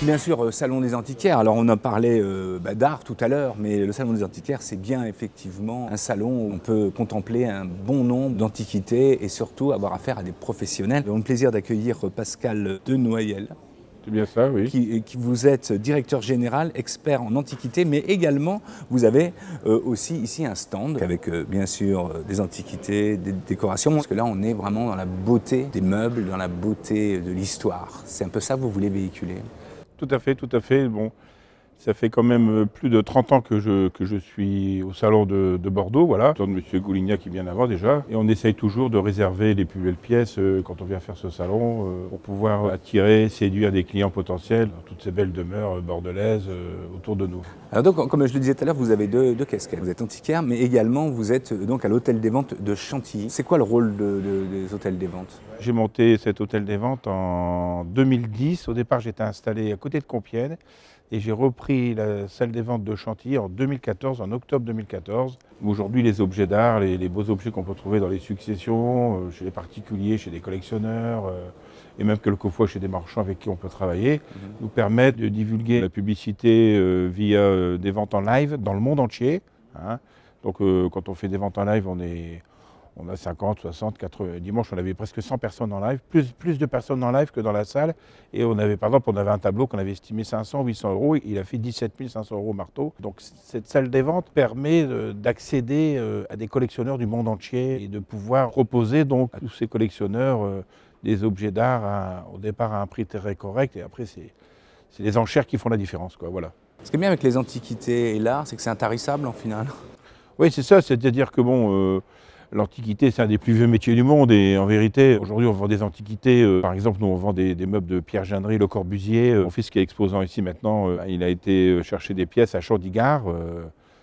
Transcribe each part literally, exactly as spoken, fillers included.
Bien sûr, euh, Salon des Antiquaires. Alors on a parlé euh, bah, d'art tout à l'heure, mais le Salon des Antiquaires, c'est bien effectivement un salon où on peut contempler un bon nombre d'antiquités et surtout avoir affaire à des professionnels. Nous avons le plaisir d'accueillir Pascal Denoyel. C'est bien ça, oui. Qui, qui vous êtes directeur général, expert en antiquité, mais également vous avez euh, aussi ici un stand avec euh, bien sûr euh, des antiquités, des décorations, parce que là on est vraiment dans la beauté des meubles, dans la beauté de l'histoire. C'est un peu ça que vous voulez véhiculer. Tout à fait, tout à fait. Bon, ça fait quand même plus de trente ans que je, que je suis au salon de, de Bordeaux, voilà. Le de M. Goulignac qui vient avant déjà. Et on essaye toujours de réserver les plus belles pièces euh, quand on vient faire ce salon euh, pour pouvoir attirer, séduire des clients potentiels dans toutes ces belles demeures bordelaises euh, autour de nous. Alors donc, comme je le disais tout à l'heure, vous avez deux, deux casquettes. Vous êtes antiquaire, mais également vous êtes donc à l'hôtel des ventes de Chantilly. C'est quoi le rôle de, de, des hôtels des ventes? J'ai monté cet hôtel des ventes en deux mille dix. Au départ, j'étais installé à côté de Compiègne. Et j'ai repris la salle des ventes de Chantilly en deux mille quatorze, en octobre deux mille quatorze. Aujourd'hui, les objets d'art, les, les beaux objets qu'on peut trouver dans les successions, euh, chez les particuliers, chez des collectionneurs, euh, et même quelquefois chez des marchands avec qui on peut travailler, mmh. nous permettent de divulguer la publicité euh, via euh, des ventes en live dans le monde entier. Hein. Donc euh, quand on fait des ventes en live, on est... On a cinquante, soixante, quatre-vingts. Dimanche, on avait presque cent personnes en live, plus, plus de personnes en live que dans la salle. Et on avait, par exemple, on avait un tableau qu'on avait estimé cinq cents, huit cents euros. Il a fait dix-sept mille cinq cents euros au marteau. Donc, cette salle des ventes permet d'accéder à des collectionneurs du monde entier et de pouvoir proposer donc à tous ces collectionneurs des objets d'art au départ à un prix très correct. Et après, c'est les enchères qui font la différence, quoi. Voilà. Ce qui est bien avec les antiquités et l'art, c'est que c'est intarissable en final. Oui, c'est ça. C'est-à-dire que bon. Euh, L'Antiquité, c'est un des plus vieux métiers du monde et en vérité, aujourd'hui, on vend des antiquités. Euh, par exemple, nous, on vend des, des meubles de Pierre Jeanneret, Le Corbusier. Euh, mon fils qui est exposant ici maintenant, euh, il a été chercher des pièces à Chandigarh, euh,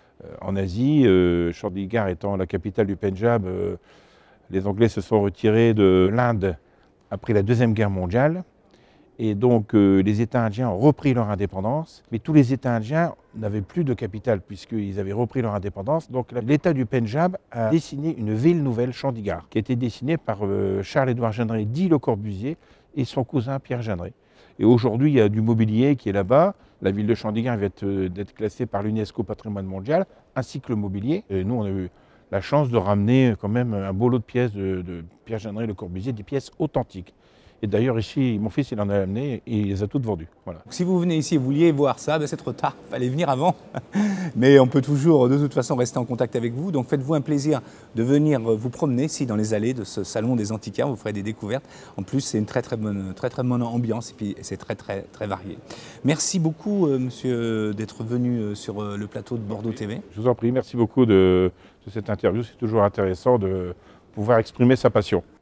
en Asie. Euh, Chandigarh étant la capitale du Pendjab, euh, les Anglais se sont retirés de l'Inde après la Deuxième Guerre mondiale. Et donc, euh, les États indiens ont repris leur indépendance, mais tous les États indiens n'avaient plus de capitale puisqu'ils avaient repris leur indépendance. Donc, l'État du Pendjab a dessiné une ville nouvelle, Chandigarh, qui a été dessinée par euh, Charles-Édouard Jeanneret, dit Le Corbusier, et son cousin Pierre Jeanneret. Et aujourd'hui, il y a du mobilier qui est là-bas. La ville de Chandigarh vient d'être classée par l'UNESCO Patrimoine mondial, ainsi que le mobilier. Et nous, on a eu la chance de ramener quand même un beau lot de pièces de, de Pierre Jeanneret, Le Corbusier, des pièces authentiques. Et d'ailleurs, ici, mon fils, il en a amené et il les a toutes vendues. Voilà. Si vous venez ici et vous vouliez voir ça, ben c'est trop tard, il fallait venir avant. Mais on peut toujours, de toute façon, rester en contact avec vous. Donc faites-vous un plaisir de venir vous promener ici dans les allées de ce salon des antiquaires. Vous ferez des découvertes. En plus, c'est une très très bonne, très, très bonne ambiance et puis c'est très très très varié. Merci beaucoup, euh, monsieur, d'être venu sur euh, le plateau de Bordeaux T V. Je vous en prie, merci beaucoup de, de cette interview. C'est toujours intéressant de pouvoir exprimer sa passion.